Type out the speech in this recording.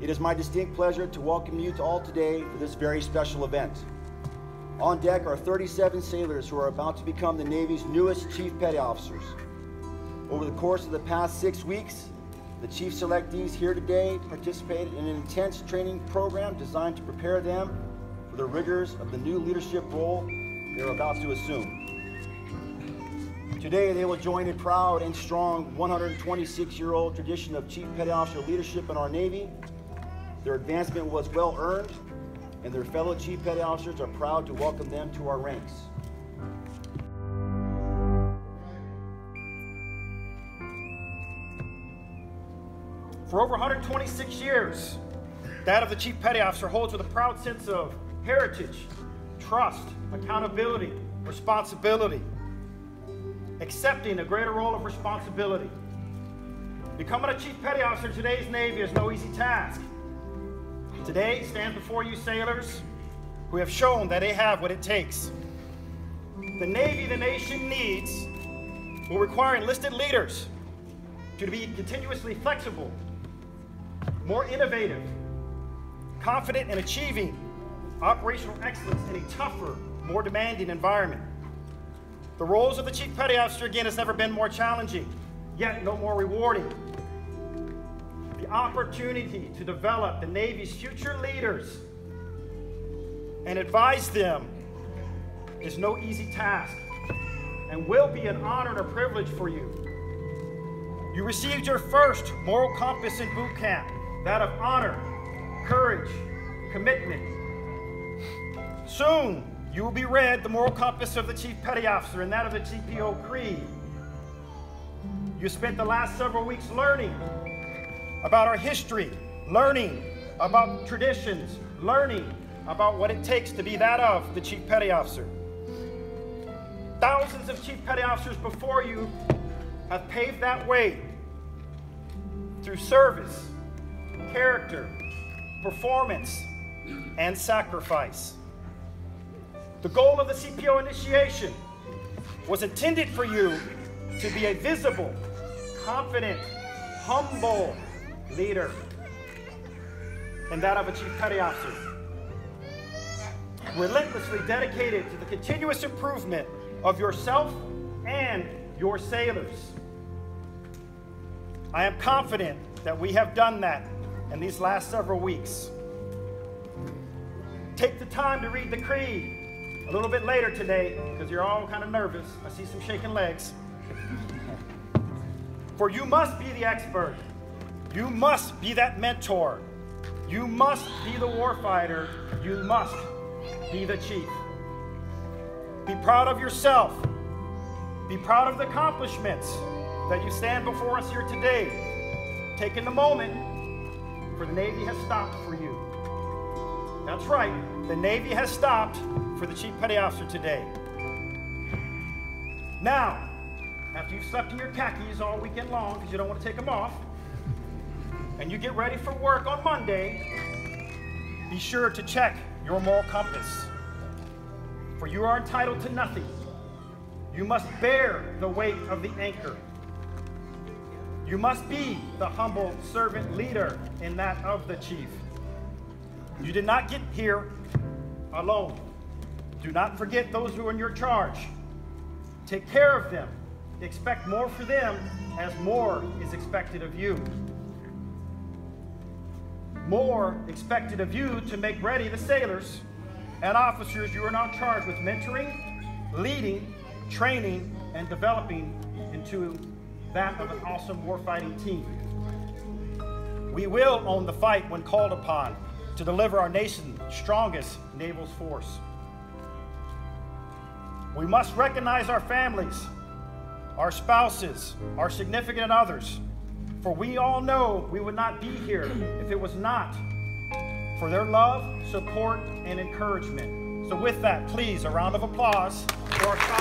It is my distinct pleasure to welcome you all today for this very special event. On deck are 37 sailors who are about to become the Navy's newest Chief Petty Officers. Over the course of the past 6 weeks, the Chief Selectees here today participated in an intense training program designed to prepare them for the rigors of the new leadership role they are about to assume. Today, they will join a proud and strong 126-year-old tradition of Chief Petty Officer leadership in our Navy. Their advancement was well earned, and their fellow Chief Petty Officers are proud to welcome them to our ranks. For over 126 years, that of the Chief Petty Officer holds with a proud sense of heritage, trust, accountability, responsibility, accepting a greater role of responsibility. Becoming a Chief Petty Officer in today's Navy is no easy task. Today stands before you sailors who have shown that they have what it takes. The Navy the nation needs will require enlisted leaders to be continuously flexible, more innovative, confident in achieving operational excellence in a tougher, more demanding environment. The roles of the Chief Petty Officer, again, has never been more challenging, yet no more rewarding. The opportunity to develop the Navy's future leaders and advise them is no easy task and will be an honor and a privilege for you. You received your first moral compass in boot camp, that of honor, courage, commitment. Soon, you will be read the moral compass of the Chief Petty Officer and that of the CPO Creed. You spent the last several weeks learning about our history, learning about traditions, learning about what it takes to be that of the Chief Petty Officer. Thousands of Chief Petty Officers before you have paved that way through service, character, performance, and sacrifice. The goal of the CPO initiation was intended for you to be a visible, confident, humble leader, and that of a Chief Petty Officer. Relentlessly dedicated to the continuous improvement of yourself and your sailors. I am confident that we have done that in these last several weeks. Take the time to read the Creed a little bit later today, because you're all kind of nervous. I see some shaking legs. For you must be the expert. You must be that mentor. You must be the warfighter. You must be the chief. Be proud of yourself. Be proud of the accomplishments that you stand before us here today. Taking the moment, for the Navy has stopped for you. That's right, the Navy has stopped for the Chief Petty Officer today. Now, after you've slept in your khakis all weekend long because you don't want to take them off, and you get ready for work on Monday, be sure to check your moral compass. For you are entitled to nothing. You must bear the weight of the anchor. You must be the humble servant leader in that of the chief. You did not get here alone. Do not forget those who are in your charge. Take care of them. Expect more for them as more is expected of you. More expected of you to make ready the sailors and officers you are now charged with mentoring, leading, training, and developing into that of an awesome warfighting team. We will own the fight when called upon to deliver our nation's strongest naval force. We must recognize our families, our spouses, our significant others, for we all know we would not be here if it was not for their love, support, and encouragement. So with that, please, a round of applause for our spouses.